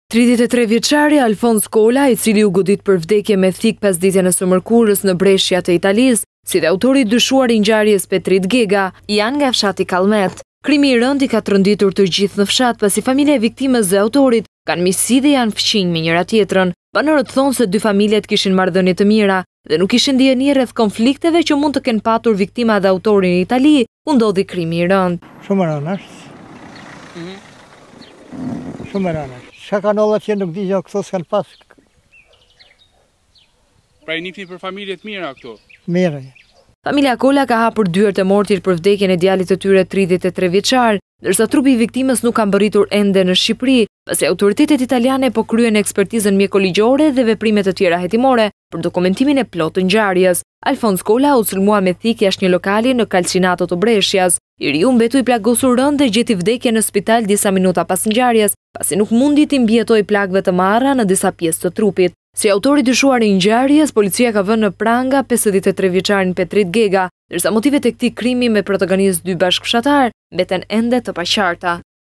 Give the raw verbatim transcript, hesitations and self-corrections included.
tridhjetë e tre vjeçari Alfons Kola, i cili u godit për vdekje me thik pasditjen e së mërkurës në breshqat e Italisë, si dhe autori i dyshuar i ngjarjes Petrit Gega, janë nga fshati Kallmet. Krimi i rënd i ka trondittur të gjithë në fshat, pasi familja e viktimës dhe autorit kanë miqësi dhe janë fqinj me njëra tjetrën. Banorët thonë se dy familjet kishin marrëdhënie të mira dhe nuk kishin ndjeni rreth konflikteve që mund të kenë patur viktima dhe autori në Itali, ku ndodhi krimi i rënd. Shumë rënd është. Shumë rënd është. Çka kanë olla që nuk di gjë këto s'kan pas. Pra i nifni për familje të mira këto? Mirë. Familja Kola ka hapur dyert e mortit për vdekjen e djalit të tyre tridhjetë e tre vjeçar, ndërsa trupi i viktimës nuk ka mbërritur ende në Shqipëri, pasi autoritetet italiane po kryen ekspertizën mjekoligjore dhe veprime të tjera hetimore për dokumentimin e plotë të ngjarjes. Alfons Kola u sulmua me thik jashtë një lokali në Calcinato të Breshqas. I riu mbetu i plagosur rënd dhe gjeti vdekje në spital disa minuta pas ngjarjes, pasi nuk mundi të mbjetoj plagëve të marra në disa pjesë të trupit. Si autori dyshuar i ngjarjes, policia ka vënë në pranga pesëdhjetë e tre vjeçarin Petrit Gega, ndërsa motivet e këtij krimi me protagonist dy bashkëfshatar mbeten ende të paqarta.